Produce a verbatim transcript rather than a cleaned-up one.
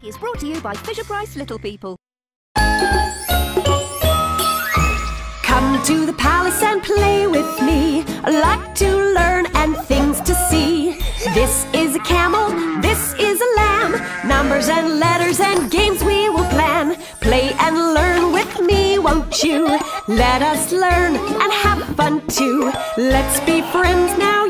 Is brought to you by Fisher-Price Little People. Come to the palace and play with me. I like to learn and things to see. This is a camel, this is a lamb. Numbers and letters and games we will plan. Play and learn with me, won't you? Let us learn and have fun too. Let's be friends now.